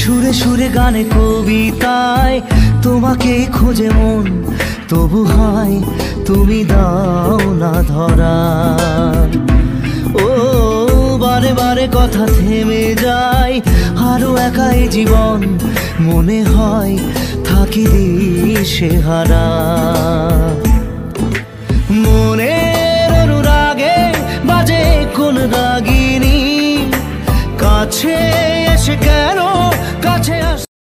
সুরে সুরে গানে কবিতায় তোমাকে খোঁজে মন, তবু হয় তুমি দাও না ধরা। ও বারে বারে কথা থেমে যায়, আরো একাই জীবন মনে হয় থাকি দিশেহারা।